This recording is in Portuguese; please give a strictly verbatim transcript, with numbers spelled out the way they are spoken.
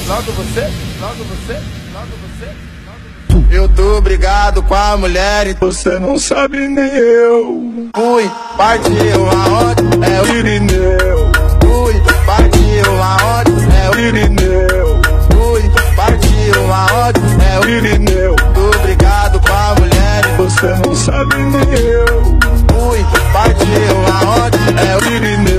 logo você, logo você, logo você. Eu tô brigado com a mulher e você não sabe nem eu. Fui, partiu aonde? É o Irineu. Fui, partiu aonde? É o Irineu. Fui, partiu aonde? É o Irineu. Tô brigado com a mulher e você não sabe nem eu. Fui, partiu aonde? É o Irineu.